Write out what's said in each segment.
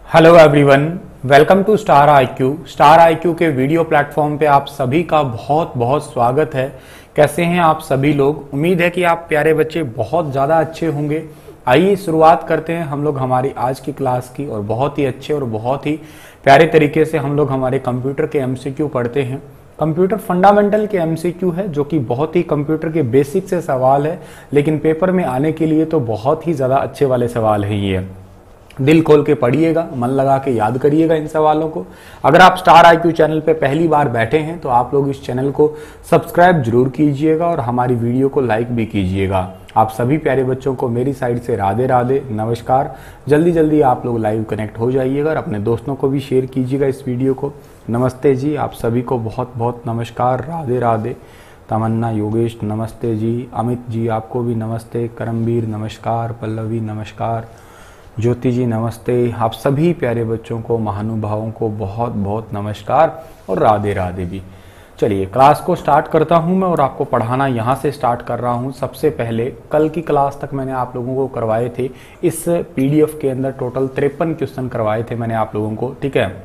Hello everyone, welcome to star IQ. Star IQ के video platform पे आप सभी का बहुत बहुत स्वागत है। कैसे हैं आप सभी लोग? उम्मीद है कि आप प्यारे बच्चे बहुत ज़्यादा अच्छे होंगे। आइए शुरुआत करते हैं हम लोग हमारी आज की क्लास की, और बहुत ही अच्छे और बहुत ही प्यारे तरीके से हम लोग हमारे कंप्यूटर के एमसीक्यू पढ़ते हैं। कंप्यूटर फंडामेंटल के एमसीक्यू है, जो कि बहुत ही कंप्यूटर के बेसिक से सवाल है, लेकिन पेपर में आने के लिए तो बहुत ही ज़्यादा अच्छे वाले सवाल हैं ये। दिल खोल के पढ़िएगा, मन लगा के याद करिएगा इन सवालों को। अगर आप स्टार आईक्यू चैनल पे पहली बार बैठे हैं तो आप लोग इस चैनल को सब्सक्राइब जरूर कीजिएगा और हमारी वीडियो को लाइक भी कीजिएगा। आप सभी प्यारे बच्चों को मेरी साइड से राधे राधे, नमस्कार। जल्दी जल्दी आप लोग लाइव कनेक्ट हो जाइएगा और अपने दोस्तों को भी शेयर कीजिएगा इस वीडियो को। नमस्ते जी, आप सभी को बहुत बहुत नमस्कार, राधे राधे। तमन्ना, योगेश नमस्ते जी। अमित जी आपको भी नमस्ते। करमवीर नमस्कार। पल्लवी नमस्कार। ज्योति जी नमस्ते। आप सभी प्यारे बच्चों को, महानुभावों को बहुत बहुत नमस्कार और राधे राधे भी। चलिए क्लास को स्टार्ट करता हूं मैं, और आपको पढ़ाना यहां से स्टार्ट कर रहा हूं। सबसे पहले कल की क्लास तक मैंने आप लोगों को करवाए थे, इस पीडीएफ के अंदर टोटल 53 क्वेश्चन करवाए थे मैंने आप लोगों को, ठीक है।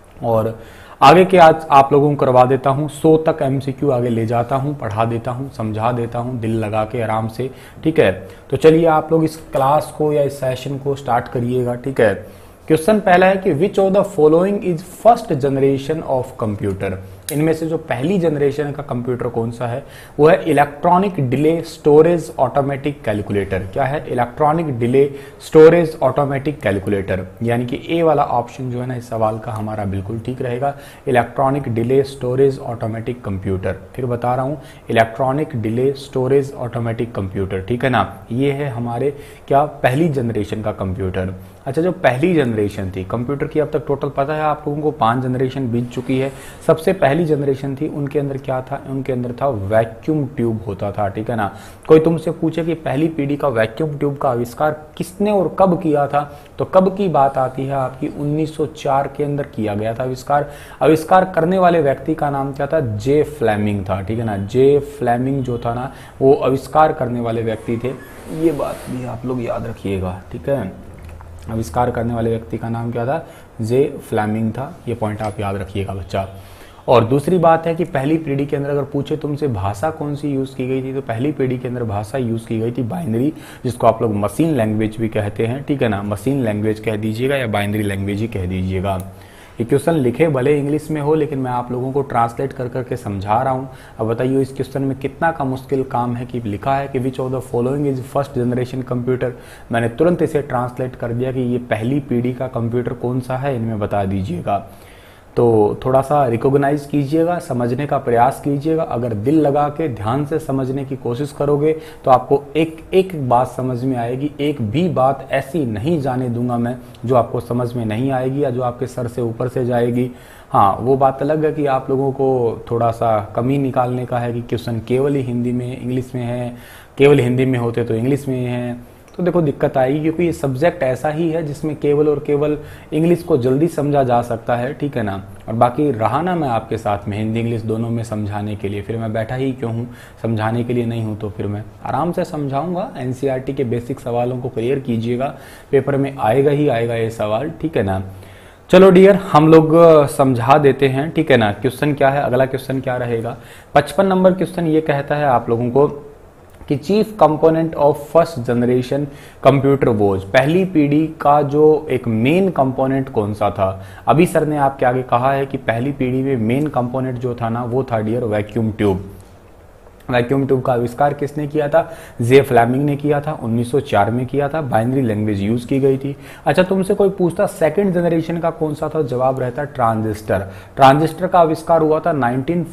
और आगे के आज आप लोगों को करवा देता हूं, 100 तक एमसीक्यू आगे ले जाता हूं, पढ़ा देता हूं, समझा देता हूं दिल लगा के आराम से, ठीक है। तो चलिए आप लोग इस क्लास को या इस सेशन को स्टार्ट करिएगा, ठीक है। क्वेश्चन पहला है कि which of the following is first generation of computer. इनमें से जो पहली जनरेशन का कंप्यूटर कौन सा है वो है electronic delay storage automatic calculator. क्या है? Electronic delay storage automatic calculator, यानी कि ए वाला ऑप्शन जो है ना इस सवाल का हमारा बिल्कुल ठीक रहेगा। Electronic delay storage automatic computer, फिर बता रहा हूं, electronic delay storage automatic computer, ठीक है ना। ये है हमारे क्या पहली जनरेशन का कंप्यूटर। अच्छा, जो पहली जनरेशन थी कंप्यूटर की, अब तक टोटल पता है आप लोगों को 5 जनरेशन बीत चुकी है। सबसे पहली जनरेशन थी, उनके अंदर क्या था? उनके अंदर था वैक्यूम ट्यूब होता था, ठीक है ना। कोई तुमसे पूछे कि पहली पीढ़ी का वैक्यूम ट्यूब का आविष्कार किसने और कब किया था, तो कब की बात आती है आपकी? 1904 के अंदर किया गया था आविष्कार करने वाले व्यक्ति का नाम क्या था? जे फ्लेमिंग था, ठीक है ना। जे फ्लेमिंग जो था ना, वो आविष्कार करने वाले व्यक्ति थे। ये बात भी आप लोग याद रखिएगा, ठीक है। आविष्कार करने वाले व्यक्ति का नाम क्या था? जे फ्लेमिंग था। ये पॉइंट आप याद रखिएगा बच्चा। और दूसरी बात है कि पहली पीढ़ी के अंदर अगर पूछे तुमसे भाषा कौन सी यूज की गई थी, तो पहली पीढ़ी के अंदर भाषा यूज की गई थी बाइनरी, जिसको आप लोग मशीन लैंग्वेज भी कहते हैं, ठीक है ना। मशीन लैंग्वेज कह दीजिएगा या बाइनरी लैंग्वेज ही कह दीजिएगा। ये क्वेश्चन लिखे भले इंग्लिश में हो, लेकिन मैं आप लोगों को ट्रांसलेट कर करके समझा रहा हूँ। अब बताइए इस क्वेश्चन में कितना का मुश्किल काम है कि लिखा है कि which of the following is first generation computer. मैंने तुरंत इसे ट्रांसलेट कर दिया कि ये पहली पीढ़ी का कंप्यूटर कौन सा है, इनमें बता दीजिएगा। तो थोड़ा सा रिकॉग्नाइज कीजिएगा, समझने का प्रयास कीजिएगा। अगर दिल लगा के ध्यान से समझने की कोशिश करोगे तो आपको एक एक बात समझ में आएगी। एक भी बात ऐसी नहीं जाने दूंगा मैं जो आपको समझ में नहीं आएगी या जो आपके सर से ऊपर से जाएगी। हाँ, वो बात अलग है कि आप लोगों को थोड़ा सा कमी निकालने का है कि क्वेश्चन केवल ही हिंदी में, इंग्लिश में है, केवल हिंदी में होते तो इंग्लिश में है, तो देखो दिक्कत आएगी, क्योंकि ये सब्जेक्ट ऐसा ही है जिसमें केवल और केवल इंग्लिश को जल्दी समझा जा सकता है, ठीक है ना। और बाकी रहा ना मैं आपके साथ में हिंदी इंग्लिश दोनों में समझाने के लिए, फिर मैं बैठा ही क्यों हूँ? समझाने के लिए नहीं हूँ तो फिर मैं आराम से समझाऊंगा। एनसीईआरटी के बेसिक सवालों को क्लियर कीजिएगा, पेपर में आएगा ही आएगा ये सवाल, ठीक है ना। चलो डियर, हम लोग समझा देते हैं, ठीक है ना। क्वेश्चन क्या है? अगला क्वेश्चन क्या रहेगा? 55 नंबर क्वेश्चन ये कहता है आप लोगों को कि chief component of first generation computer was. पहली पीढ़ी का जो एक मेन कंपोनेंट कौन सा था? अभी सर ने आपके आगे कहा है कि पहली पीढ़ी में मेन कंपोनेंट जो था ना वो था dear vacuum tube. Vacuum tube का आविष्कार किसने किया था? जे फ्लेमिंग ने किया था, 1904 में किया था। बाइनरी लैंग्वेज यूज की गई थी। अच्छा, तुमसे कोई पूछता सेकंड जनरेशन का कौन सा था, जवाब रहता ट्रांजिस्टर। ट्रांजिस्टर का आविष्कार हुआ था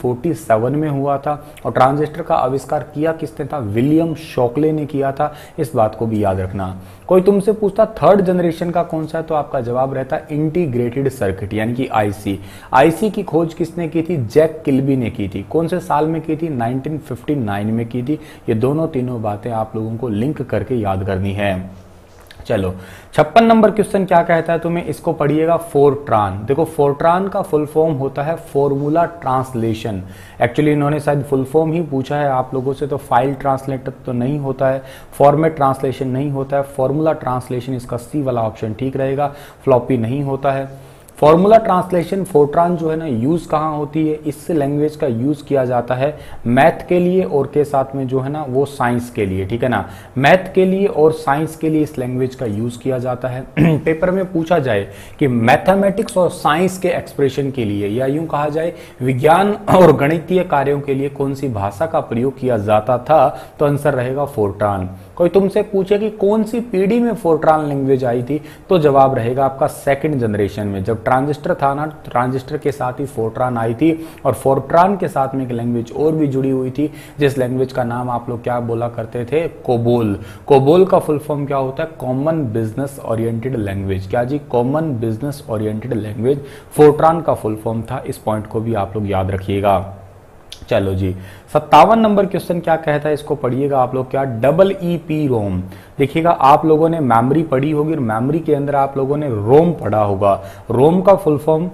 1947 में हुआ था, और ट्रांजिस्टर का आविष्कार किया किसने था? विलियम शॉकले ने किया था। इस बात को भी याद रखना। कोई तुमसे पूछता थर्ड जनरेशन का कौन सा है, तो आपका जवाब रहता इंटीग्रेटेड सर्किट, यानी कि आईसी। आईसी की खोज किसने की थी? जैक किल्बी ने की थी। कौन से साल में की थी? 1959 में की थी। ये दोनों तीनों बातें आप लोगों को लिंक करके याद करनी है। चलो 56 नंबर क्वेश्चन क्या कहता है तुम्हें, इसको पढ़िएगा फोरट्रान। देखो फोरट्रान का फुल फॉर्म होता है फॉर्मूला ट्रांसलेशन। एक्चुअली इन्होंने शायद फुल फॉर्म ही पूछा है आप लोगों से, तो फाइल ट्रांसलेटर तो नहीं होता है, फॉर्मेट ट्रांसलेशन नहीं होता है, फॉर्मूला ट्रांसलेशन इसका सी वाला ऑप्शन ठीक रहेगा, फ्लॉपी नहीं होता है। फॉर्मूला ट्रांसलेशन फोरट्रान जो है ना यूज कहाँ होती है, इस लैंग्वेज का यूज किया जाता है मैथ के लिए और के साथ में जो है ना वो साइंस के लिए, ठीक है ना, मैथ के लिए और साइंस के लिए इस लैंग्वेज का यूज किया जाता है। पेपर में पूछा जाए कि मैथमेटिक्स और साइंस के एक्सप्रेशन के लिए या यूं कहा जाए विज्ञान और गणितीय कार्यों के लिए कौन सी भाषा का प्रयोग किया जाता था, तो आंसर रहेगा फोरट्रान। कोई तुमसे पूछे कि कौन सी पीढ़ी में फोरट्रान लैंग्वेज आई थी, तो जवाब रहेगा आपका सेकंड जनरेशन में। जब ट्रांजिस्टर था ना, ट्रांजिस्टर के साथ ही फोरट्रान आई थी और फोरट्रान के साथ में एक लैंग्वेज और भी जुड़ी हुई थी जिस लैंग्वेज का नाम आप लोग क्या बोला करते थे, कोबोल। कोबोल का फुल फॉर्म क्या होता है, कॉमन बिजनेस ओरिएंटेड लैंग्वेज। क्या जी, common business oriented language FORTRAN का फुल फॉर्म था। इस पॉइंट को भी आप लोग याद रखिएगा। चलो जी 57 नंबर क्वेश्चन क्या कहता है, इसको पढ़िएगा आप लोग, क्या डबल ई रोम। देखिएगा आप लोगों ने मेमोरी पढ़ी होगी और मेमोरी के अंदर आप लोगों ने रोम पढ़ा होगा। रोम का फुल फॉर्म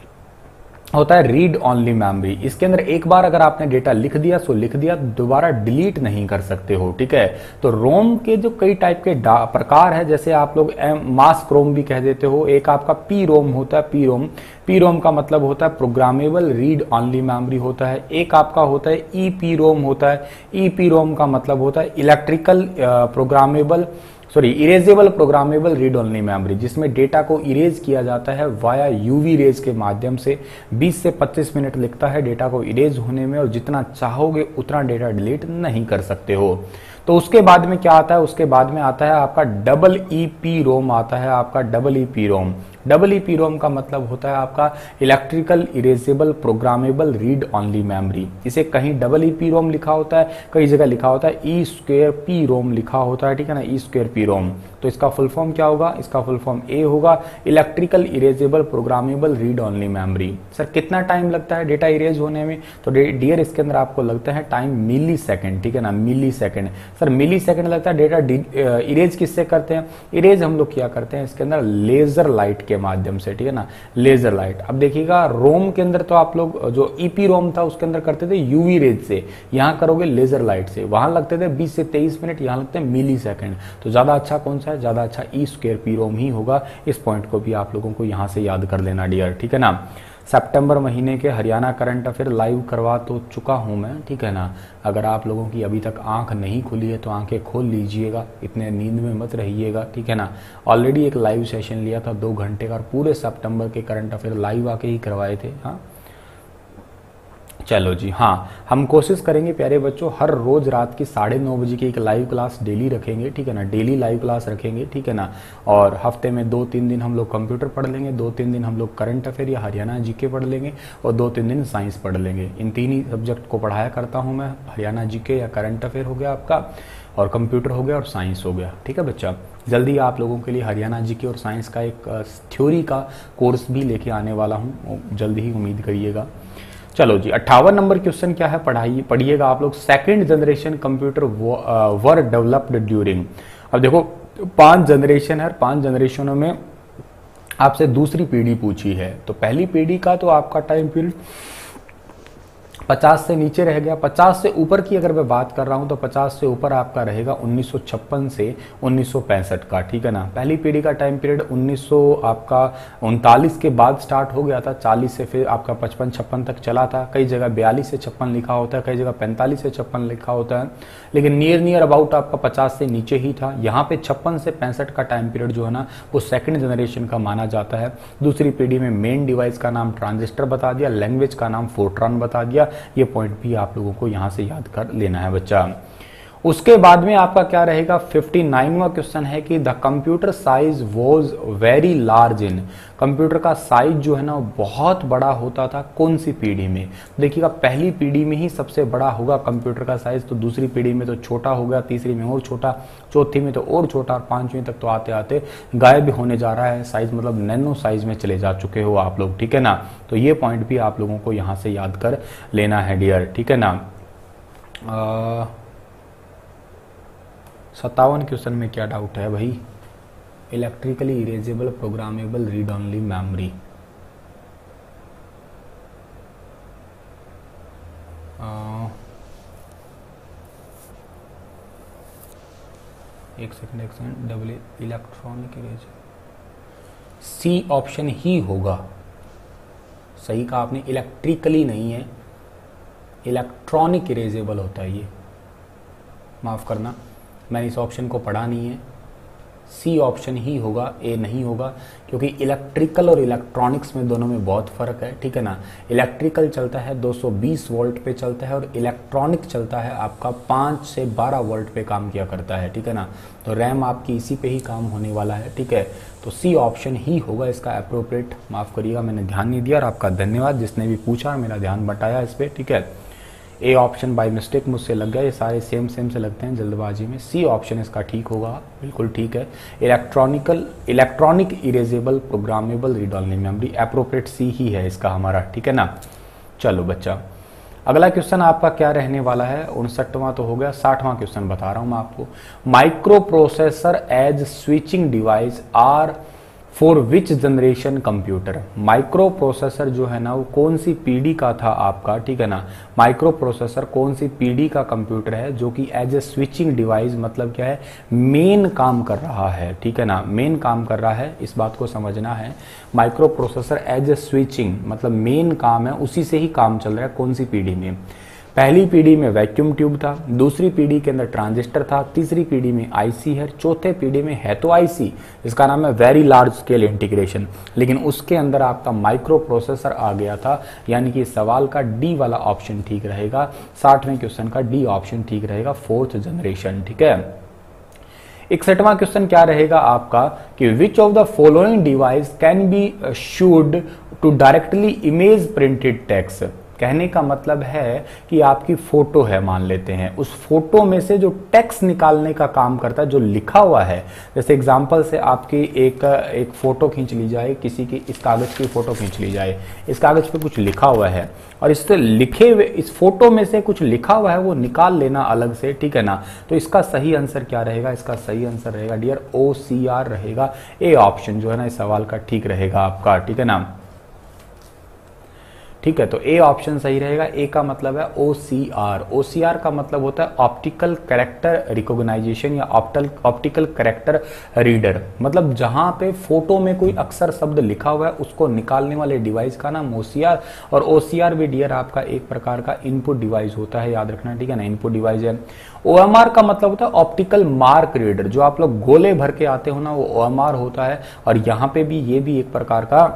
होता है रीड ओनली मेमोरी। इसके अंदर एक बार अगर आपने डेटा लिख दिया सो लिख दिया, दोबारा डिलीट नहीं कर सकते हो, ठीक है। तो रोम के जो कई टाइप के प्रकार है, जैसे आप लोग मास्क रोम भी कह देते हो, एक आपका पी रोम होता है, पी रोम का मतलब होता है प्रोग्रामेबल रीड ओनली मेमोरी होता है। एक आपका होता है ई पी रोम होता है, ई पी रोम का मतलब होता है electrical programmable erasable programmable read only memory, जिसमें डेटा को इरेज किया जाता है वाया यूवी रेज के माध्यम से। 20 से 25 मिनट लगता है डेटा को इरेज होने में और जितना चाहोगे उतना डेटा डिलीट नहीं कर सकते हो। तो उसके बाद में क्या आता है, उसके बाद में आता है आपका डबल ई पी रोम आता है, आपका double E P ROM. Double E P ROM का मतलब होता है आपका electrical erasable programmable read only memory. इसे कहीं डबल ई पी रोम लिखा होता है, कई जगह लिखा होता है ई स्क्वायर पी रोम लिखा होता है, ठीक है ना, ई स्क्वायर पी रोम। तो इसका फुल फॉर्म क्या होगा, इसका फुल फॉर्म ए होगा, electrical erasable programmable read only memory. Sir कितना टाइम लगता है डेटा इरेज होने में, तो डियर इसके अंदर आपको लगता है टाइम मिली सेकेंड, ठीक है ना, millisecond. Sir millisecond लगता है, डेटा इरेज किससे करते हैं, इरेज हम लोग क्या करते हैं इसके अंदर लेजर लाइट के माध्यम से, ठीक है ना, लेजर लाइट। अब देखिएगा रोम के अंदर तो आप लोग जो ईपी रोम था उसके अंदर करते थे यूवी रेज से, यहां करोगे लेजर लाइट से, वहां लगते थे 20 से 23 मिनट, यहां लगते हैं मिली सेकेंड। तो ज्यादा अच्छा कौन सा है, ज्यादा अच्छा ई स्क्वायर पी रोम ही होगा। इस पॉइंट को भी आप लोगों को यहां से याद कर लेना डियर, ठीक है ना। सितंबर महीने के हरियाणा करंट अफेयर लाइव करवा तो चुका हूं मैं, ठीक है ना। अगर आप लोगों की अभी तक आंख नहीं खुली है तो आंखें खोल लीजिएगा, इतने नींद में मत रहिएगा, ठीक है ना। ऑलरेडी एक लाइव सेशन लिया था 2 घंटे का, पूरे सितंबर के करंट अफेयर लाइव आके ही करवाए थे। हाँ चलो जी, हाँ हम कोशिश करेंगे प्यारे बच्चों, हर रोज रात की 9:30 बजे की एक लाइव क्लास डेली रखेंगे, ठीक है ना, डेली लाइव क्लास रखेंगे, ठीक है ना। और हफ्ते में 2-3 दिन हम लोग कंप्यूटर पढ़ लेंगे, 2-3 दिन हम लोग करंट अफेयर या हरियाणा जीके पढ़ लेंगे और 2-3 दिन साइंस पढ़ लेंगे। इन 3 ही सब्जेक्ट को पढ़ाया करता हूँ मैं, हरियाणा जीके या करंट अफेयर हो गया आपका, और कंप्यूटर हो गया और साइंस हो गया, ठीक है बच्चा। जल्दी आप लोगों के लिए हरियाणा जीके और साइंस का एक थ्योरी का कोर्स भी लेके आने वाला हूँ, जल्दी ही उम्मीद करिएगा। चलो जी 58 नंबर क्वेश्चन क्या है, पढ़िएगा आप लोग, second generation computer were developed during. अब देखो 5 जनरेशन है, 5 जनरेशनों में आपसे दूसरी पीढ़ी पूछी है। तो पहली पीढ़ी का तो आपका टाइम पीरियड 50 से नीचे रह गया, 50 से ऊपर की अगर मैं बात कर रहा हूं तो 50 से ऊपर आपका रहेगा 1956 से 1965 का, ठीक है ना। पहली पीढ़ी का टाइम पीरियड 1939 के बाद स्टार्ट हो गया था, 40 से फिर आपका 55-56 तक चला था। कई जगह 42 से 56 लिखा होता है, कई जगह 45 से 56 लिखा होता है, लेकिन नियर अबाउट आपका 50 से नीचे ही था। यहाँ पे 56 से 65 का टाइम पीरियड जो है ना वो सेकंड जनरेशन का माना जाता है। दूसरी पीढ़ी में मेन डिवाइस का नाम ट्रांजिस्टर बता दिया, लैंग्वेज का नाम फोरट्रान बता दिया। ये पॉइंट भी आप लोगों को यहां से याद कर लेना है बच्चा। उसके बाद में आपका क्या रहेगा, 59वां क्वेश्चन है कि the computer size was very large in. Computer का साइज जो है ना बहुत बड़ा होता था कौन सी पीढ़ी में। देखिएगा पहली पीढ़ी में ही सबसे बड़ा होगा कंप्यूटर का साइज, तो दूसरी पीढ़ी में तो छोटा होगा, तीसरी में और छोटा, चौथी में तो और छोटा, और 5वीं तक तो आते आते गायब होने जा रहा है साइज, मतलब नैनो साइज में चले जा चुके हो आप लोग, ठीक है ना। तो ये पॉइंट भी आप लोगों को यहाँ से याद कर लेना है डियर, ठीक है ना। 57 क्वेश्चन में क्या डाउट है भाई, electrically erasable programmable read only memory. एक second double electronic erasable, C option ही होगा। सही कहा आपने, इलेक्ट्रिकली नहीं है, इलेक्ट्रॉनिक इरेजेबल होता है ये। माफ करना, मैंने इस ऑप्शन को पढ़ा नहीं है। सी ऑप्शन ही होगा, ए नहीं होगा, क्योंकि इलेक्ट्रिकल और इलेक्ट्रॉनिक्स में दोनों में बहुत फर्क है, ठीक है ना। इलेक्ट्रिकल चलता है 220 वोल्ट पे चलता है और इलेक्ट्रॉनिक चलता है आपका 5 से 12 वोल्ट पे काम किया करता है, ठीक है ना। तो रैम आपकी इसी पे ही काम होने वाला है, ठीक है। तो सी ऑप्शन ही होगा इसका अप्रोप्रिएट। माफ करिएगा, मैंने ध्यान नहीं दिया और आपका धन्यवाद जिसने भी पूछा और मेरा ध्यान बटाया इस पे, ठीक है। ए ऑप्शन बाय मिस्टेक मुझसे लग गया, ये सारे सेम से लगते हैं जल्दबाजी में। सी ऑप्शन इसका ठीक होगा, बिल्कुल ठीक है। Electronic erasable programmable read only memory, appropriate C ही है इसका हमारा, ठीक है ना। चलो बच्चा, अगला क्वेश्चन आपका क्या रहने वाला है? 59वां तो हो गया, 60वां क्वेश्चन बता रहा हूं मैं आपको। Microprocessor as switching device are for which generation computer. Microprocessor जो है ना वो कौन सी पीढ़ी का था आपका, ठीक है ना। माइक्रो प्रोसेसर कौन सी पीढ़ी का कंप्यूटर है जो कि एज ए स्विचिंग डिवाइस, मतलब क्या है, मेन काम कर रहा है, ठीक है ना, मेन काम कर रहा है, इस बात को समझना है। Microprocessor as a switching मतलब मेन काम है, उसी से ही काम चल रहा है। कौन सी पीढ़ी में? पहली पीढ़ी में वैक्यूम ट्यूब था, दूसरी पीढ़ी के अंदर ट्रांजिस्टर था, तीसरी पीढ़ी में आईसी है, चौथे पीढ़ी में है तो आईसी, इसका नाम है वेरी लार्ज स्केल इंटीग्रेशन, लेकिन उसके अंदर आपका माइक्रो प्रोसेसर आ गया था। यानी कि सवाल का डी वाला ऑप्शन ठीक रहेगा, 60वें क्वेश्चन का डी ऑप्शन ठीक रहेगा, 4th जनरेशन, ठीक है। 61वां क्वेश्चन क्या रहेगा आपका कि which of the following device can be used to directly image printed text. कहने का मतलब है कि आपकी फोटो है, मान लेते हैं, उस फोटो में से जो टेक्स्ट निकालने का काम करता है, जो लिखा हुआ है। जैसे एग्जांपल से आपकी एक फोटो खींच ली जाए, किसी की इस कागज की फोटो खींच ली जाए, इस कागज पे कुछ लिखा हुआ है और इससे लिखे हुए इस फोटो में से कुछ लिखा हुआ है वो निकाल लेना अलग से, ठीक है ना। तो इसका सही आंसर क्या रहेगा? इसका सही आंसर रहेगा डियर OCR रहेगा। ए ऑप्शन जो है ना इस सवाल का ठीक रहेगा आपका, ठीक है ना। ठीक है, तो ए ऑप्शन सही रहेगा। ए का मतलब है OCR। OCR का मतलब होता है ऑप्टिकल कैरेक्टर रिकॉग्नाइजेशन या ऑप्टिकल कैरेक्टर रीडर। मतलब जहां पे फोटो में कोई अक्षर शब्द लिखा हुआ है उसको निकालने वाले डिवाइस का नाम OCR। और OCR भी डियर आपका एक प्रकार का इनपुट डिवाइस होता है, याद रखना, ठीक है ना, इनपुट डिवाइस है। OMR का मतलब होता है ऑप्टिकल मार्क रीडर। जो आप लोग गोले भर के आते हो ना, वो OMR होता है। और यहाँ पे भी ये भी एक प्रकार का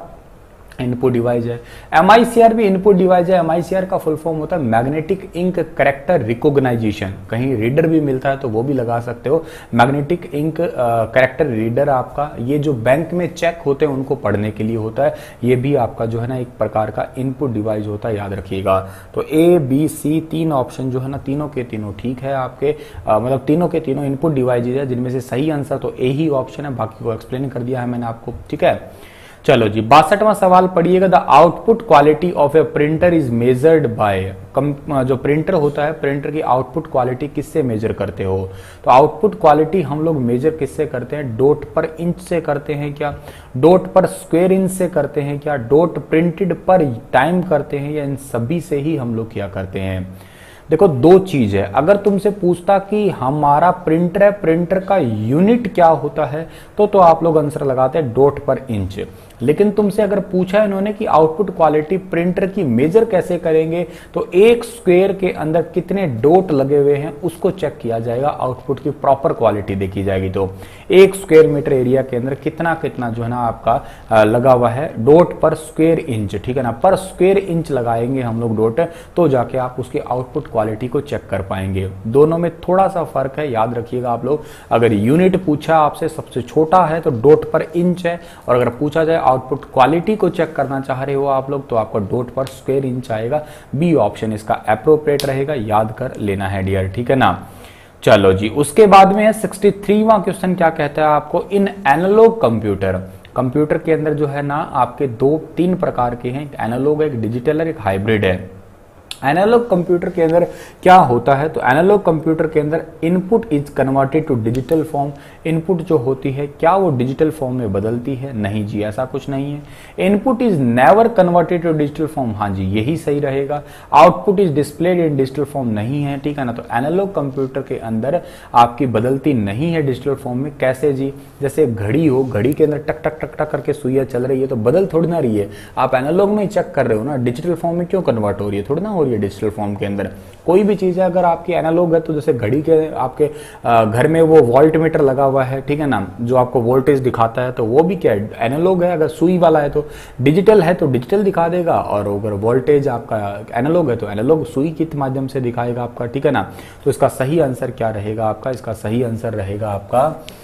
इनपुट डिवाइस है। MICR भी इनपुट डिवाइस है। MICR का फुल फॉर्म होता है मैग्नेटिक इंक कैरेक्टर रिकॉग्नाइजेशन। कहीं रीडर भी मिलता है तो वो भी लगा सकते हो। मैग्नेटिक इंक कैरेक्टर रीडर आपका ये जो बैंक में चेक होते हैं उनको पढ़ने के लिए होता है। ये भी आपका जो है ना एक प्रकार का इनपुट डिवाइस होता है, याद रखिएगा। तो A, B, C 3 ऑप्शन जो है ना तीनों के तीनों ठीक है आपके, मतलब तीनों के तीनों इनपुट डिवाइस है, जिनमें से सही आंसर तो ए ही ऑप्शन है। बाकी को एक्सप्लेन कर दिया है मैंने आपको, ठीक है। चलो जी, 62वां सवाल पढ़िएगा। The output quality of a printer is measured by. जो प्रिंटर होता है, प्रिंटर की आउटपुट क्वालिटी किससे मेजर करते हो? तो आउटपुट क्वालिटी हम लोग मेजर किससे करते हैं? डॉट पर इंच से करते हैं क्या? डॉट पर स्क्वायर इंच से करते हैं क्या? डॉट प्रिंटेड पर टाइम करते हैं, या इन सभी से ही हम लोग क्या करते हैं? देखो, दो चीज है। अगर तुमसे पूछता कि हमारा प्रिंटर है, प्रिंटर का यूनिट क्या होता है, तो आप लोग आंसर लगाते हैं डॉट पर इंच। लेकिन तुमसे अगर पूछा इन्होंने कि आउटपुट क्वालिटी प्रिंटर की मेजर कैसे करेंगे, तो एक स्क्वायर के अंदर कितने डॉट लगे हुए हैं उसको चेक किया जाएगा, आउटपुट की प्रॉपर क्वालिटी देखी जाएगी। तो एक स्क्वायर मीटर एरिया के अंदर कितना कितना जो है ना आपका लगा हुआ है डॉट पर स्क्वायर इंच, ठीक है ना। पर स्क्वायर इंच लगाएंगे हम लोग डॉट, तो जाके आप उसकी आउटपुट क्वालिटी को चेक कर पाएंगे। दोनों में थोड़ा सा फर्क है, याद रखिएगा आप लोग। अगर यूनिट पूछा आपसे सबसे छोटा है तो डॉट पर इंच है, और अगर पूछा जाए आउटपुट क्वालिटी को चेक करना चाह रहे हो आप लोग तो आपका डॉट पर स्क्वायर इंच आएगा। बी ऑप्शन इसका अप्रोप्रिएट रहेगा, याद कर लेना है डियर, ठीक है ना। चलो जी, उसके बाद में है 63वां क्वेश्चन। क्या कहता है आपको? इन एनालॉग कंप्यूटर के अंदर जो है ना आपके 2-3 प्रकार के हैं, एक एनालॉग है, एक डिजिटल है, एक हाइब्रिड है। एनालॉग कंप्यूटर के अंदर क्या होता है, तो एनालॉग कंप्यूटर के अंदर input is converted to digital form. Input जो होती है क्या वो डिजिटल फॉर्म में बदलती है? नहीं जी, ऐसा कुछ नहीं है। Input is never converted to digital form, हाँ जी यही सही रहेगा। Output is displayed in digital form, नहीं है, ठीक है ना। तो एनालॉग कंप्यूटर के अंदर आपकी बदलती नहीं है डिजिटल फॉर्म में। कैसे जी? जैसे घड़ी हो, घड़ी के अंदर टक टक टक टक करके सुइयां चल रही है तो बदल थोड़ी ना रही है, आप एनालॉग में ही चेक कर रहे हो ना, डिजिटल फॉर्म में क्यों कन्वर्ट हो रही है? थोड़ी ना हो रही है डिजिटल फॉर्म के अंदर। कोई भी चीज है अगर आपकी एनालॉग है तो जैसे घड़ी के आपके घर में वो वोल्ट मीटर लगा हुआ है, ठीक है ना, जो आपको वोल्टेज दिखाता है, तो वो भी क्या है? एनालॉग है। अगर सुई वाला है तो डिजिटल है तो डिजिटल दिखा देगा, और अगर वोल्टेज आपका एनालॉग है तो एनालॉग सुई के माध्यम से दिखाएगा आपका, ठीक है ना। तो इसका सही आंसर क्या रहेगा आपका? इसका सही आंसर रहेगा आपका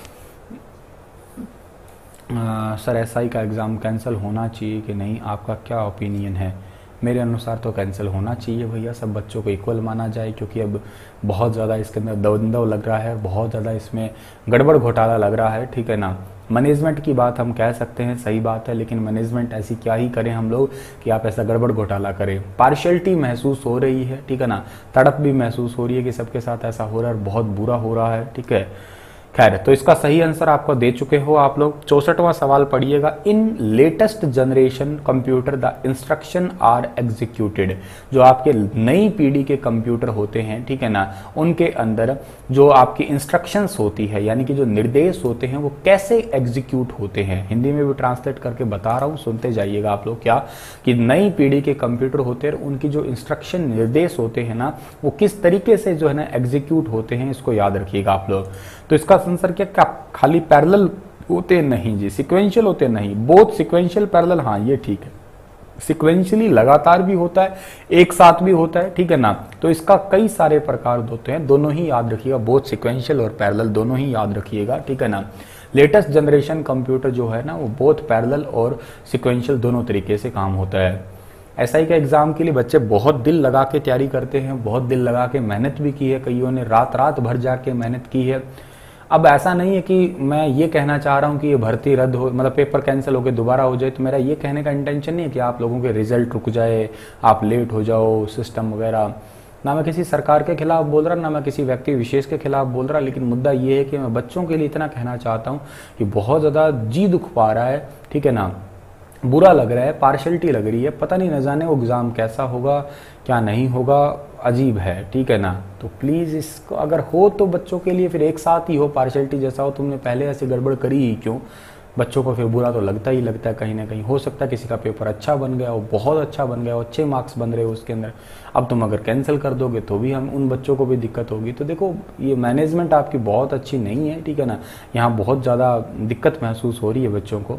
सर एसआई का एग्जाम कैंसिल होना चाहिए कि नहीं, आपका क्या ओपिनियन है? मेरे अनुसार तो कैंसिल होना चाहिए भैया, सब बच्चों को इक्वल माना जाए, क्योंकि अब बहुत ज़्यादा इसके अंदर दबदब लग रहा है, बहुत ज़्यादा इसमें गड़बड़ घोटाला लग रहा है, ठीक है ना। मैनेजमेंट की बात हम कह सकते हैं, सही बात है, लेकिन मैनेजमेंट ऐसी क्या ही करें हम लोग कि आप ऐसा गड़बड़ घोटाला करें। पार्शियलिटी महसूस हो रही है, ठीक है ना, तड़प भी महसूस हो रही है कि सबके साथ ऐसा हो रहा है, बहुत बुरा हो रहा है, ठीक है। खैर, तो इसका सही आंसर आपको दे चुके हो आप लोग। 64वां सवाल पढ़िएगा। In latest generation computer the instruction are executed. जो आपके नई पीढ़ी के कंप्यूटर होते हैं, ठीक है ना, उनके अंदर जो आपकी इंस्ट्रक्शंस होती है, यानी कि जो निर्देश होते हैं, वो कैसे एग्जीक्यूट होते हैं। हिंदी में भी ट्रांसलेट करके बता रहा हूँ, सुनते जाइएगा आप लोग। क्या कि नई पीढ़ी के कंप्यूटर होते हैं, उनकी जो इंस्ट्रक्शन निर्देश होते हैं ना, वो किस तरीके से जो है ना एग्जीक्यूट होते हैं, इसको याद रखिएगा आप लोग। तो इसका आंसर क्या खाली पैरेलल होते? नहीं जी, सीक्वेंशियल होते नहीं, बोथ सीक्वेंशियल पैरेलल, हाँ ये ठीक है। सीक्वेंशियली लगातार भी होता है, एक साथ भी होता है, ठीक है ना। तो इसका कई सारे प्रकार होते हैं, दोनों ही याद रखिएगा, बोथ सीक्वेंशियल और पैरेलल दोनों ही याद रखिएगा, ठीक है ना। लेटेस्ट जनरेशन कंप्यूटर जो है ना, वो बोथ पैरेलल और सीक्वेंशियल दोनों तरीके से काम होता है। एसआई के एग्जाम के लिए बच्चे बहुत दिल लगा के तैयारी करते हैं, बहुत दिल लगा के मेहनत भी की है, कईयों ने रात रात भर जाके मेहनत की है। अब ऐसा नहीं है कि मैं ये कहना चाह रहा हूँ कि ये भर्ती रद्द हो, मतलब पेपर कैंसिल होकर दोबारा हो जाए, तो मेरा ये कहने का इंटेंशन नहीं है कि आप लोगों के रिजल्ट रुक जाए, आप लेट हो जाओ, सिस्टम वगैरह। ना मैं किसी सरकार के खिलाफ बोल रहा, ना मैं किसी व्यक्ति विशेष के खिलाफ बोल रहा, लेकिन मुद्दा ये है कि मैं बच्चों के लिए इतना कहना चाहता हूँ कि बहुत ज़्यादा जी दुख पा रहा है, ठीक है ना, बुरा लग रहा है, पार्शलिटी लग रही है, पता नहीं न जाने वो एग्ज़ाम कैसा होगा क्या नहीं होगा, अजीब है, ठीक है ना। तो प्लीज़ इसको अगर हो तो बच्चों के लिए फिर एक साथ ही हो, पार्शलिटी जैसा हो, तुमने पहले ऐसे गड़बड़ करी ही क्यों? बच्चों को फिर बुरा तो लगता ही लगता है कहीं ना कहीं। हो सकता है किसी का पेपर अच्छा बन गया हो, बहुत अच्छा बन गया हो, अच्छे मार्क्स बन रहे हो उसके अंदर, अब तुम अगर कैंसिल कर दोगे तो भी हम उन बच्चों को भी दिक्कत होगी। तो देखो ये मैनेजमेंट आपकी बहुत अच्छी नहीं है, ठीक है ना, यहाँ बहुत ज़्यादा दिक्कत महसूस हो रही है बच्चों को।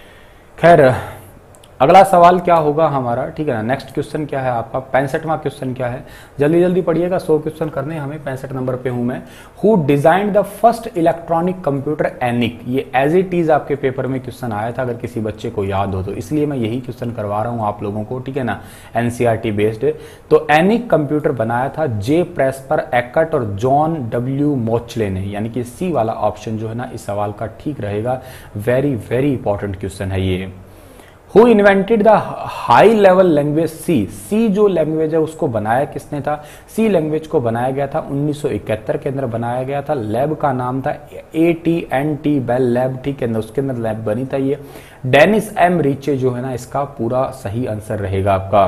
खैर, अगला सवाल क्या होगा हमारा, ठीक है ना। नेक्स्ट क्वेश्चन क्या है आपका? 65वां क्वेश्चन क्या है, जल्दी जल्दी पढ़िएगा, 100 क्वेश्चन करने हमें, 65 नंबर पे हूं मैं। Who designed the first electronic computer ENIAC? ये एज इट इज आपके पेपर में क्वेश्चन आया था, अगर किसी बच्चे को याद हो तो, इसलिए मैं यही क्वेश्चन करवा रहा हूं आप लोगों को, ठीक है ना, एनसीईआरटी बेस्ड। तो एनिक कंप्यूटर बनाया था जे प्रेस्पर एक्कर्ट और जॉन डब्ल्यू मोचले ने, यानी कि सी वाला ऑप्शन जो है ना इस सवाल का ठीक रहेगा। वेरी वेरी इंपॉर्टेंट क्वेश्चन है ये। Who invented the high level language C? C जो लैंग्वेज है उसको बनाया किसने था? सी लैंग्वेज को बनाया गया था 1971 के अंदर बनाया गया था। लैब का नाम था AT&T बेल लैब, ठीक है ना, उसके अंदर लैब बनी था ये। डेनिस एम रिचे जो है ना इसका पूरा सही आंसर रहेगा आपका।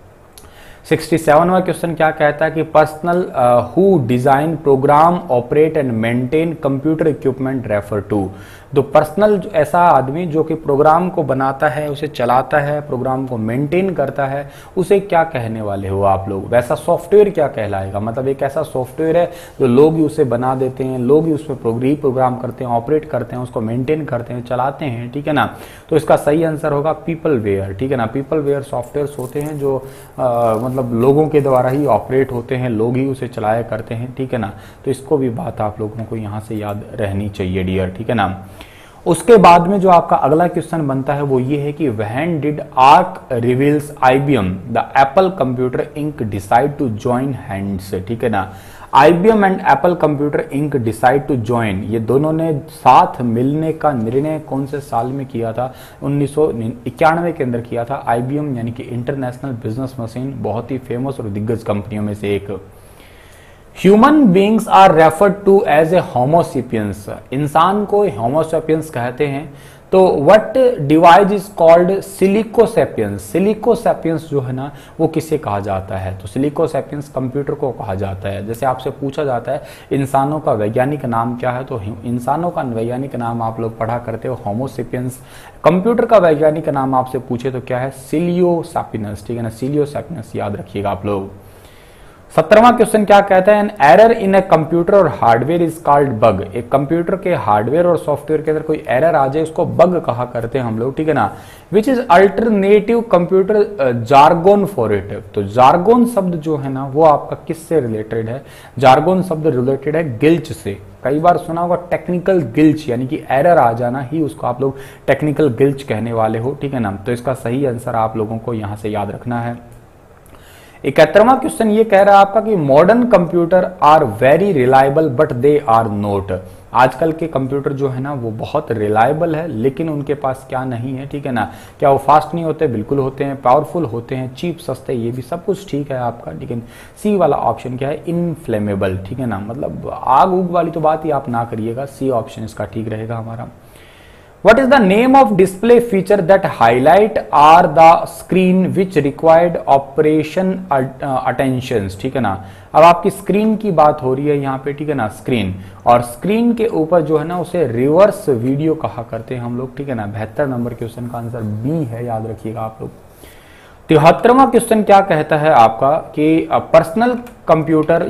67वां क्वेश्चन क्या कहता है कि personnel who design program operate and maintain computer equipment refer to? तो पर्सनल ऐसा आदमी जो कि प्रोग्राम को बनाता है, उसे चलाता है, प्रोग्राम को मेंटेन करता है, उसे क्या कहने वाले हो आप लोग? वैसा सॉफ्टवेयर क्या कहलाएगा? मतलब एक ऐसा सॉफ्टवेयर है जो लोग ही उसे बना देते हैं, लोग ही उसमें प्रोग्राम करते हैं, ऑपरेट करते हैं, उसको मेंटेन करते हैं, चलाते हैं, ठीक है ना। तो इसका सही आंसर होगा पीपलवेयर, ठीक है ना। पीपलवेयर सॉफ्टवेयर होते हैं जो मतलब लोगों के द्वारा ही ऑपरेट होते हैं, लोग ही उसे चलाया करते हैं, ठीक है ना। तो इसको भी बात आप लोगों को यहाँ से याद रहनी चाहिए डियर, ठीक है ना। उसके बाद में जो आपका अगला क्वेश्चन बनता है वो ये है कि when did arch rivals IBM the Apple computer Inc decide to join hands? ठीक है ना, IBM and Apple computer Inc decide to join, ये दोनों ने साथ मिलने का निर्णय कौन से साल में किया था? 1991 के अंदर किया था। IBM यानी कि इंटरनेशनल बिजनेस मशीन बहुत ही फेमस और दिग्गज कंपनियों में से एक। Human beings are referred to as a homo sapiens, इंसान को होमोसेपियंस कहते हैं। तो what device is called silico sapiens, silico sapiens जो है ना वो किसे कहा जाता है? तो सिलिकोसेपियंस कंप्यूटर को कहा जाता है। जैसे आपसे पूछा जाता है इंसानों का वैज्ञानिक नाम क्या है, तो इंसानों का वैज्ञानिक नाम आप लोग पढ़ा करते हो होमोसेपियंस। कंप्यूटर का वैज्ञानिक नाम आपसे पूछे तो क्या है? सिलियोसेपियंस, ठीक है ना, सिलियोसेपियंस याद रखिएगा आप लोग। 17वां क्वेश्चन क्या कहता है? An error in a computer or hardware is called bug, एक कंप्यूटर के हार्डवेयर और सॉफ्टवेयर के अंदर कोई एरर आ जाए उसको बग कहा करते हैं हम लोग, ठीक है ना। Which is alternative computer jargon for it, तो जार्गोन शब्द जो है ना वो आपका किससे रिलेटेड है? जार्गोन शब्द रिलेटेड है गिल्च से। कई बार सुना होगा टेक्निकल गिल्च, यानी कि एरर आ जाना ही उसको आप लोग टेक्निकल गिल्च कहने वाले हो, ठीक है ना। तो इसका सही आंसर आप लोगों को यहां से याद रखना है। 71वां क्वेश्चन ये कह रहा है आपका कि modern computer are very reliable but they are not, आजकल के कंप्यूटर जो है ना वो बहुत रिलायबल है लेकिन उनके पास क्या नहीं है, ठीक है ना। क्या वो फास्ट नहीं होते? बिल्कुल होते हैं। पावरफुल होते हैं, चीप सस्ते, ये भी सब कुछ ठीक है आपका, लेकिन सी वाला ऑप्शन क्या है? इनफ्लेमेबल, ठीक है ना। मतलब आग उग वाली तो बात ही आप ना करिएगा, सी ऑप्शन इसका ठीक रहेगा हमारा। What is the name of display feature that highlight are the screen which required operation attentions, ठीक है ना। अब आपकी स्क्रीन की बात हो रही है यहाँ पे, ठीक है ना, स्क्रीन, और स्क्रीन के ऊपर जो है ना उसे रिवर्स वीडियो कहा करते हैं हम लोग, ठीक है ना। 72 नंबर क्वेश्चन का आंसर बी है, याद रखिएगा आप लोग। 73वां क्वेश्चन क्या कहता है आपका कि personal computer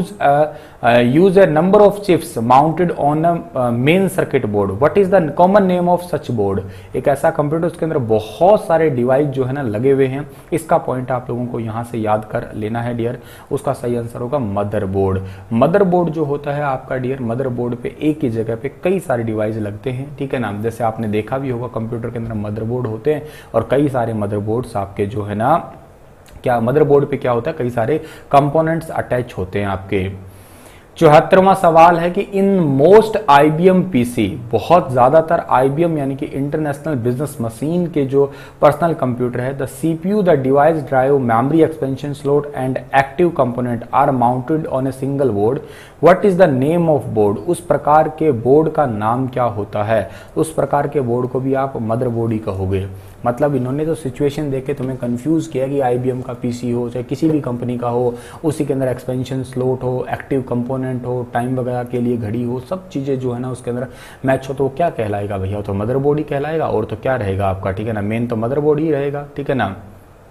use a number of chips mounted on a main circuit board, what is the common name of such board, एक ऐसा कंप्यूटर उसके अंदर बहुत सारे डिवाइस जो है ना लगे हुए हैं। इसका पॉइंट आप लोगों को यहां से याद कर लेना है डियर, उसका सही आंसर होगा मदरबोर्ड। मदरबोर्ड जो होता है आपका डियर, मदरबोर्ड पे एक ही जगह पे कई सारे डिवाइस लगते हैं, ठीक है ना। जैसे आपने देखा भी होगा कंप्यूटर के अंदर मदरबोर्ड होते हैं और कई सारे मदरबोर्ड्स आपके जो है ना, क्या मदरबोर्ड पे क्या होता है, कई सारे कंपोनेंट्स अटैच होते हैं आपके। 74वां सवाल है कि इन मोस्ट IBM PC, बहुत ज्यादातर IBM यानी कि इंटरनेशनल बिजनेस मशीन के जो पर्सनल कंप्यूटर है, the CPU, the device drive, memory expansion slot and active component are mounted on a single board, what is the name of board, उस प्रकार के बोर्ड का नाम क्या होता है? उस प्रकार के बोर्ड को भी आप मदरबोर्ड ही कहोगे। मतलब इन्होंने तो सिचुएशन देके तुम्हें कंफ्यूज किया कि IBM का PC हो चाहे किसी भी कंपनी का हो, उसी के अंदर एक्सपेंशन स्लॉट हो, एक्टिव कंपोनेंट हो, टाइम वगैरह के लिए घड़ी हो, सब चीजें जो है ना उसके अंदर मैच हो, तो क्या कहलाएगा भैया? तो मदरबोर्ड ही कहलाएगा, और तो क्या रहेगा आपका, ठीक है ना, मेन तो मदरबोर्ड ही रहेगा, ठीक है ना।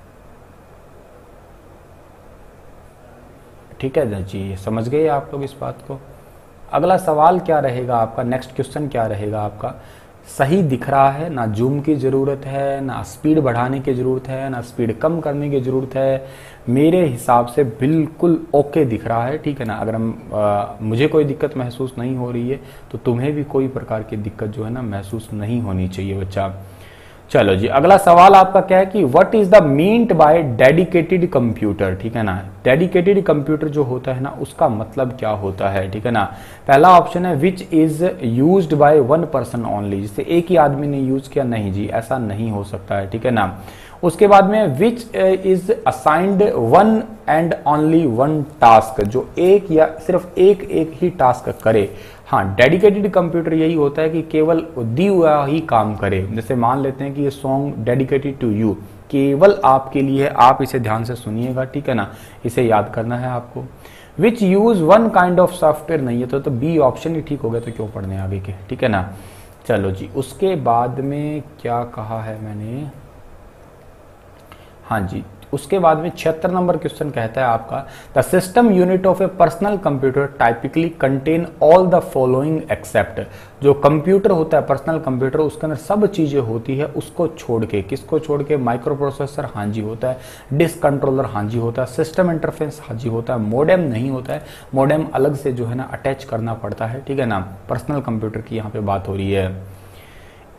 ठीक है ना जी, समझ गए आप लोग इस बात को। अगला सवाल क्या रहेगा आपका, नेक्स्ट क्वेश्चन क्या रहेगा आपका? सही दिख रहा है ना, जूम की जरूरत है ना, स्पीड बढ़ाने की जरूरत है ना, स्पीड कम करने की जरूरत है। मेरे हिसाब से बिल्कुल ओके दिख रहा है, ठीक है ना। अगर मुझे कोई दिक्कत महसूस नहीं हो रही है तो तुम्हें भी कोई प्रकार की दिक्कत जो है ना महसूस नहीं होनी चाहिए बच्चा। चलो जी, अगला सवाल आपका क्या है कि what is the meant by dedicated computer, ठीक है ना। डेडिकेटेड कंप्यूटर जो होता है ना उसका मतलब क्या होता है, ठीक है ना। पहला ऑप्शन है which is used by one person only, जिसे एक ही आदमी ने यूज किया, नहीं जी ऐसा नहीं हो सकता है, ठीक है ना। उसके बाद में which is assigned one and only one task, जो एक या सिर्फ एक ही टास्क करे। हाँ, डेडिकेटेड कंप्यूटर यही होता है कि केवल दी हुआ ही काम करे। जैसे मान लेते हैं कि ये सॉन्ग डेडिकेटेड टू यू, केवल आपके लिए है, आप इसे ध्यान से सुनिएगा, ठीक है ना, इसे याद करना है आपको। Which use one kind of software नहीं है तो बी ऑप्शन ही ठीक हो गया, तो क्यों पढ़ने आगे के, ठीक है ना। चलो जी, उसके बाद में क्या कहा है मैंने, हाँ जी, उसके बाद में 76 नंबर क्वेश्चन कहता है आपका the system unit of a personal computer typically contain all the following except, जो कंप्यूटर होता है पर्सनल कंप्यूटर उसके अंदर सब चीजें होती है उसको छोड़ के, किसको छोड़ के? माइक्रो प्रोसेसर हाँ जी होता है, डिस्क कंट्रोलर हाँ जी होता है, सिस्टम इंटरफेस हाँ जी होता है, मोडेम नहीं होता है, मोडेम अलग से जो है ना अटैच करना पड़ता है, ठीक है ना। पर्सनल कंप्यूटर की यहाँ पे बात हो रही है।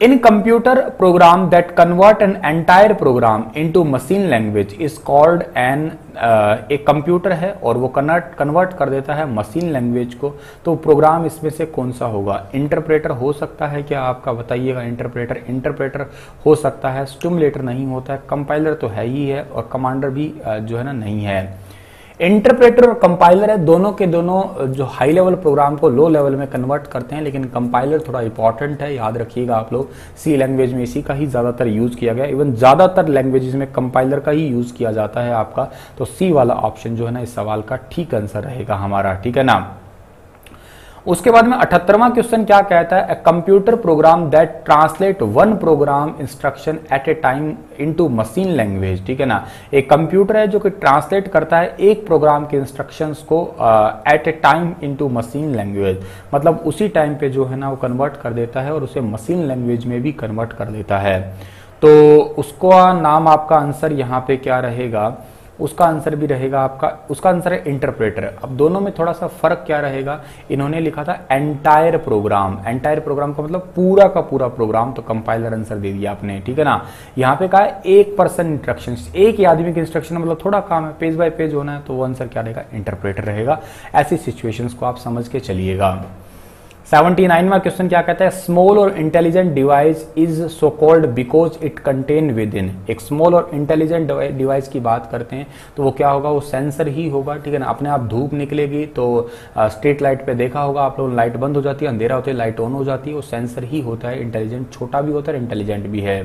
In computer program that convert an entire program into machine language is called an, एक कंप्यूटर है और वो कन्वर्ट कर देता है मशीन लैंग्वेज को, तो प्रोग्राम इसमें से कौन सा होगा? इंटरप्रेटर हो सकता है क्या आपका? बताइएगा। इंटरप्रेटर हो सकता है, स्टिमुलेटर नहीं होता है, कंपाइलर तो है ही है और कमांडर भी जो है ना नहीं है। इंटरप्रेटर और कंपाइलर है, दोनों के दोनों जो हाई लेवल प्रोग्राम को लो लेवल में कन्वर्ट करते हैं, लेकिन कंपाइलर थोड़ा इंपॉर्टेंट है, याद रखिएगा आप लोग। सी लैंग्वेज में इसी का ही ज्यादातर यूज किया गया, इवन ज्यादातर लैंग्वेजेस में कंपाइलर का ही यूज किया जाता है आपका। तो सी वाला ऑप्शन जो है ना इस सवाल का ठीक आंसर रहेगा हमारा, ठीक है ना। उसके बाद में 78वां क्वेश्चन क्या कहता है? A computer program that translate one program instruction at a time into machine language, ठीक है ना। एक कंप्यूटर है जो कि ट्रांसलेट करता है एक प्रोग्राम के इंस्ट्रक्शंस को at a time into machine language, मतलब उसी टाइम पे जो है ना वो कन्वर्ट कर देता है और उसे मशीन लैंग्वेज में भी कन्वर्ट कर देता है। तो उसका नाम, आपका आंसर यहाँ पे क्या रहेगा? उसका आंसर भी रहेगा आपका, उसका आंसर है इंटरप्रेटर। अब दोनों में थोड़ा सा फर्क क्या रहेगा? इन्होंने लिखा था एंटायर प्रोग्राम, एंटायर प्रोग्राम का मतलब पूरा का पूरा प्रोग्राम, तो कंपाइलर आंसर दे दिया आपने, ठीक है ना। यहाँ पे कहा है एक पर्सन इंस्ट्रक्शन, एक ही आदमी के इंस्ट्रक्शन, मतलब थोड़ा काम है, पेज बाय पेज होना है, तो वो आंसर क्या रहेगा? इंटरप्रेटर रहेगा। ऐसी सिचुएशंस को आप समझ के चलिएगा। 79वां क्वेश्चन क्या कहता है? स्मॉल और intelligent device is so called because it contain within. एक स्मॉल और इंटेलिजेंट डिवाइस की बात करते हैं तो वो क्या होगा? वो सेंसर ही होगा, ठीक है ना। अपने आप धूप निकलेगी तो स्ट्रीट लाइट पे देखा होगा आप लोग, लाइट बंद हो जाती है, अंधेरा होता है, लाइट ऑन हो जाती है, वो सेंसर ही होता है। इंटेलिजेंट छोटा भी होता है, इंटेलिजेंट भी है।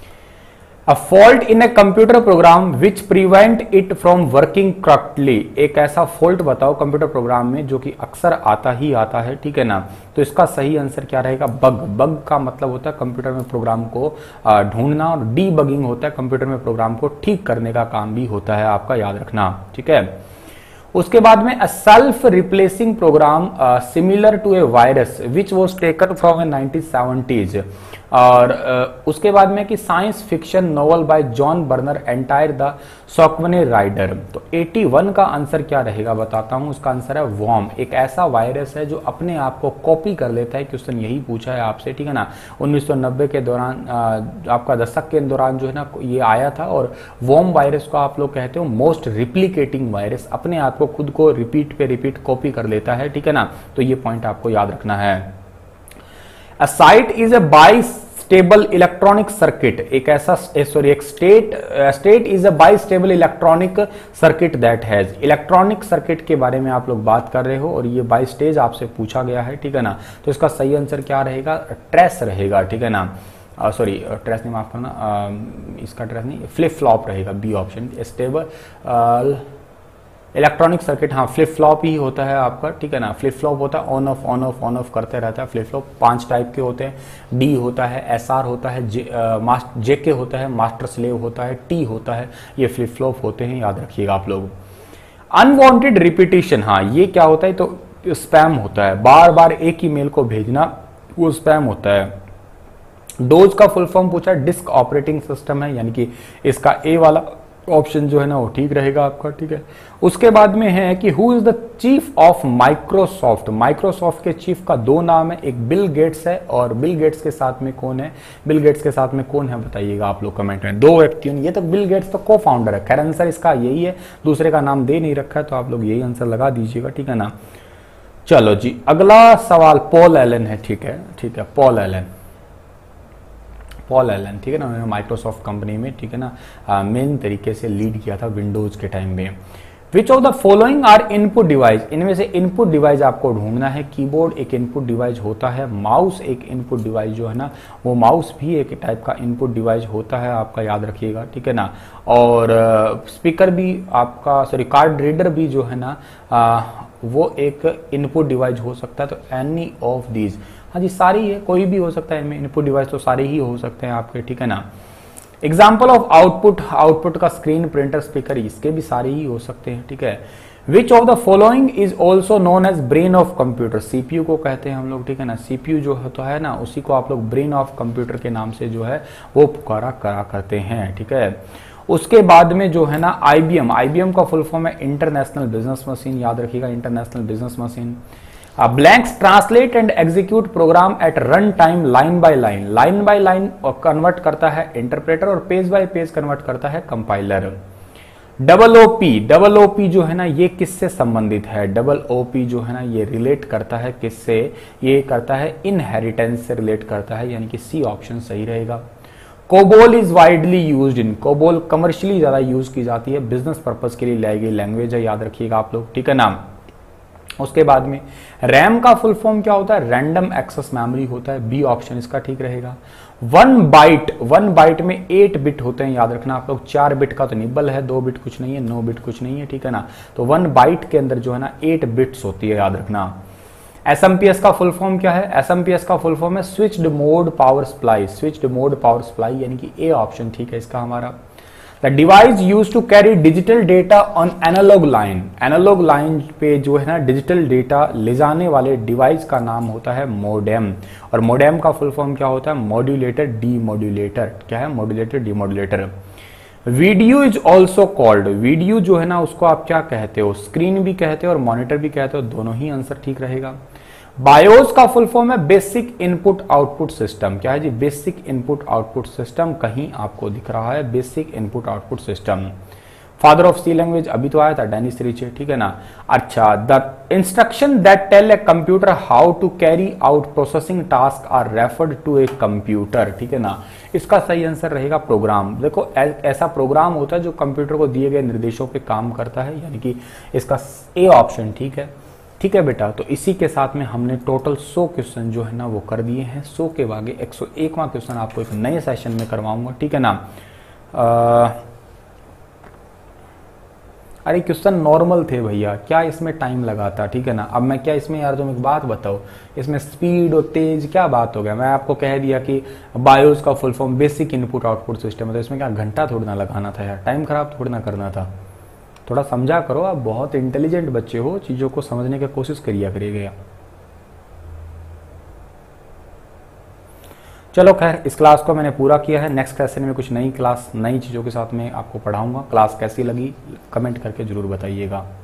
A fault in a computer program which prevent it from working correctly। एक ऐसा फॉल्ट बताओ कंप्यूटर प्रोग्राम में जो कि अक्सर आता ही आता है, ठीक है ना। तो इसका सही आंसर क्या रहेगा? बग। बग का मतलब होता है कंप्यूटर में प्रोग्राम को ढूंढना, और डीबगिंग होता है कंप्यूटर में प्रोग्राम को ठीक करने का काम भी होता है आपका, याद रखना, ठीक है। उसके बाद में a self replacing program similar to a virus which was taken from a 1970s। और उसके बाद में कि science fiction novel by John Brunner entire the shockwave rider. तो 81 का आंसर क्या रहेगा बताता हूं, उसका आंसर है वॉर्म। एक ऐसा वायरस है जो अपने आप को कॉपी कर लेता है। क्वेश्चन यही पूछा है आपसे, ठीक है ना। 1990 के दौरान आपका दशक के दौरान जो है ना ये आया था, और वॉर्म वायरस को आप लोग कहते हो मोस्ट रिप्लीकेटिंग वायरस, अपने आप को खुद को रिपीट पे रिपीट कॉपी कर लेता है, ठीक है ना। तो ये पॉइंट आपको याद रखना है। A site is a bistable electronic circuit। एक ऐसा एक state is a bistable electronic circuit that has. Electronic circuit के बारे में आप लोग बात कर रहे हो और ये बाइस्टेज आपसे पूछा गया है, ठीक है ना। तो इसका सही आंसर क्या रहेगा? ट्रेस रहेगा, ठीक है ना। सॉरी ट्रेस नहीं, माफ करना, इसका ट्रेस नहीं, फ्लिप फ्लॉप रहेगा, B option. Stable electronic circuit, हाँ फ्लिप फ्लॉप ही होता है आपका, ठीक है ना। फ्लिप फ्लॉप होता है on off on off on off करते रहता है। फ्लिप फ्लॉप 5 टाइप के होते हैं, डी होता है, एसआर होता है, जेके होता है, मास्टर स्लेव होता है, टी होता है, ये फ्लिप फ्लॉप होते हैं, याद रखिएगा आप लोग। अनवांटेड रिपीटिशन, हाँ ये क्या होता है? तो स्पैम होता है, बार बार एक ही मेल को भेजना, वो स्पैम होता है। डोज का फुल फॉर्म पूछा, डिस्क ऑपरेटिंग सिस्टम है, यानी कि इसका ए वाला ऑप्शन जो है ना वो ठीक रहेगा आपका, ठीक है। उसके बाद में है कि who is the chief of Microsoft. Microsoft के चीफ का 2 नाम है, एक बिल गेट्स है और बिल गेट्स के साथ में कौन है? बिल गेट्स के साथ में कौन है बताइएगा आप लोग कमेंट में। 2 व्यक्तियों, ये तो बिल गेट्स तो को फाउंडर है, खैर आंसर इसका यही है, दूसरे का नाम दे नहीं रखा है, तो आप लोग यही आंसर लगा दीजिएगा, ठीक है ना। चलो जी अगला सवाल पॉल एलन है, ठीक है, ठीक है। पॉल एलन, ठीक है ना, उन्होंने माइक्रोसॉफ्ट कंपनी में, ठीक है ना, मेन तरीके से लीड किया था विंडोज के टाइम में। Which of the following are input device. इनमें से इनपुट डिवाइस आपको ढूंढना है। कीबोर्ड एक इनपुट डिवाइस होता है, माउस एक इनपुट डिवाइस जो है ना, वो माउस भी एक टाइप का इनपुट डिवाइस होता है आपका, याद रखिएगा, ठीक है ना। और स्पीकर भी आपका, सॉरी कार्ड रीडर भी जो है ना वो एक इनपुट डिवाइस हो सकता है। तो एनी ऑफ दीज, हाँ जी सारी है, कोई भी हो सकता है इनमें इनपुट डिवाइस, तो सारे ही हो सकते हैं आपके, ठीक है ना। एग्जाम्पल ऑफ आउटपुट, आउटपुट का स्क्रीन, प्रिंटर, स्पीकर, इसके भी सारे ही हो सकते हैं, ठीक है। Which of the following is also known as brain of computer. CPU को कहते हैं हम लोग, ठीक है ना। सीपीयू जो होता है ना उसी को आप लोग ब्रेन ऑफ कंप्यूटर के नाम से जो है वो पुकारा करा करते हैं, ठीक है। उसके बाद में जो है ना आईबीएम, आईबीएम का फुल फॉर्म है इंटरनेशनल बिजनेस मशीन, याद रखिएगा, international business machine. Blanks translate and execute program at run time line by line convert करता है इंटरप्रेटर और पेज बाय पेज कन्वर्ट करता है कंपाइलर। डबल ओपी जो है ना ये किससे संबंधित है? डबल ओपी जो है ना ये रिलेट करता है किससे? ये करता है इनहेरिटेंस से रिलेट करता है, यानी कि सी ऑप्शन सही रहेगा। COBOL is widely used in, COBOL commercially ज्यादा यूज की जाती है, बिजनेस पर्पस के लिए लाई गई लैंग्वेज है, याद रखिएगा आप लोग, ठीक है ना। उसके बाद में रैम का फुल फॉर्म क्या होता है? रैंडम एक्सेस मेमोरी होता है, बी ऑप्शन इसका ठीक रहेगा। वन बाइट में 8 बिट होते हैं, याद रखना आप लोग, 4 बिट का तो निबल है, 2 बिट कुछ नहीं है, 9 बिट कुछ नहीं है, ठीक है ना। तो 1 बाइट के अंदर जो है ना 8 बिट्स होती है, याद रखना। एसएमपीएस का फुल फॉर्म क्या है? एसएमपीएस का फुल फॉर्म है स्विच्ड मोड पावर सप्लाई, यानी कि ए ऑप्शन ठीक है इसका हमारा। The device use to carry digital data on analog line पे जो है ना डिजिटल डेटा ले जाने वाले डिवाइस का नाम होता है मोडेम, और मोडेम का फुल फॉर्म क्या होता है? Modulator demodulator. क्या है? Modulator demodulator. Video is also called, video जो है ना उसको आप क्या कहते हो? स्क्रीन भी कहते हो और मॉनिटर भी कहते हो, दोनों ही आंसर ठीक रहेगा। बायोस का फुल फॉर्म है बेसिक इनपुट आउटपुट सिस्टम। क्या है जी? बेसिक इनपुट आउटपुट सिस्टम, कहीं आपको दिख रहा है basic input output system. Father of C language अभी तो आया था, डेनिस रिचे, ठीक है ना। अच्छा, the instruction that tell a computer how to carry out processing task are referred to a computer, ठीक है ना। इसका सही आंसर रहेगा प्रोग्राम। देखो ऐसा प्रोग्राम होता है जो कंप्यूटर को दिए गए निर्देशों पे काम करता है, यानी कि इसका ए ऑप्शन ठीक है। ठीक है बेटा, तो इसी के साथ में हमने टोटल 100 क्वेश्चन जो है ना वो कर दिए हैं। 100 के आगे 101वां क्वेश्चन आपको एक नए सेशन में करवाऊंगा, ठीक है ना। अरे क्वेश्चन नॉर्मल थे भैया, क्या इसमें टाइम लगा था, ठीक है ना। अब मैं क्या इसमें यार तुम एक बात बताओ, इसमें स्पीड और तेज क्या बात हो गया? मैं आपको कह दिया कि बायोस का full form basic input output system है, तो इसमें क्या घंटा थोड़ी ना लगाना था यार, टाइम खराब थोड़ी ना करना था। थोड़ा समझा करो, आप बहुत इंटेलिजेंट बच्चे हो, चीजों को समझने की कोशिश करिएगा। चलो खैर, इस क्लास को मैंने पूरा किया है। नेक्स्ट सेशन में कुछ नई क्लास नई चीजों के साथ में आपको पढ़ाऊंगा। क्लास कैसी लगी कमेंट करके जरूर बताइएगा।